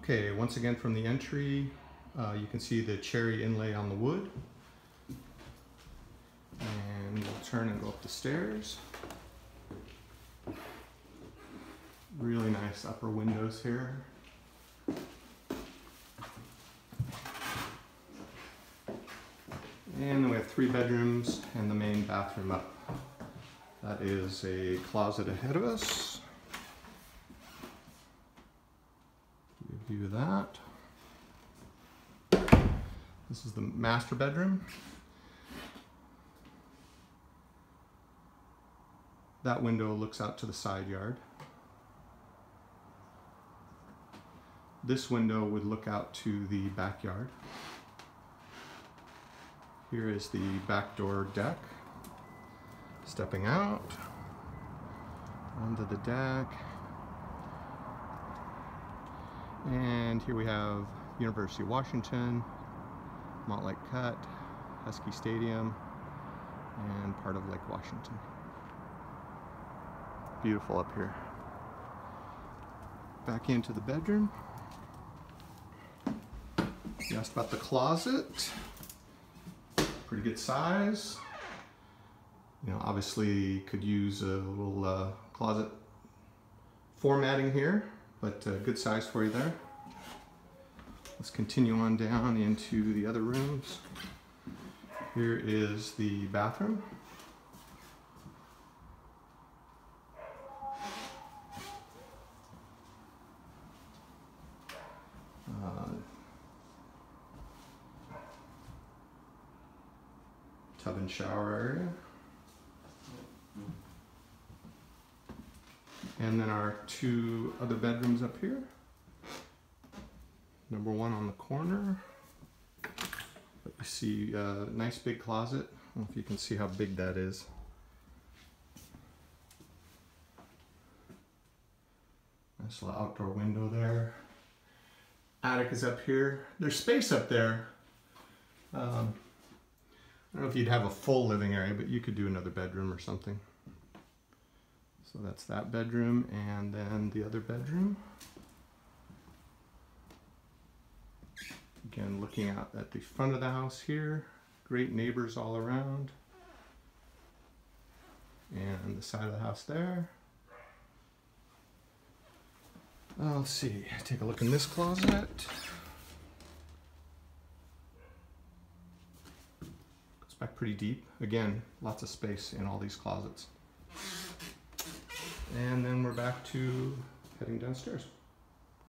Okay, once again from the entry, you can see the cherry inlay on the wood. And we'll turn and go up the stairs. Really nice upper windows here. And then we have 3 bedrooms and the main bathroom up. That is a closet ahead of us. View of that. This is the master bedroom. That window looks out to the side yard. This window would look out to the backyard. Here is the back door deck. Stepping out onto the deck. And here we have University of Washington, Montlake Cut, Husky Stadium, and part of Lake Washington. Beautiful up here. Back into the bedroom. You asked about the closet. Pretty good size. You know, obviously could use a little closet formatting here, but good size for you there. Let's continue on down into the other rooms. Here is the bathroom. Tub and shower area. And then our 2 other bedrooms up here. Number 1 on the corner. But you see a nice big closet. I don't know if you can see how big that is. Nice little outdoor window there. Attic is up here. There's space up there. I don't know if you'd have a full living area, but you could do another bedroom or something. So that's that bedroom, and then the other bedroom. Again, looking out at the front of the house here. Great neighbors all around. And the side of the house there. Let's see, take a look in this closet. Goes back pretty deep. Again, lots of space in all these closets. And then we're back to heading downstairs.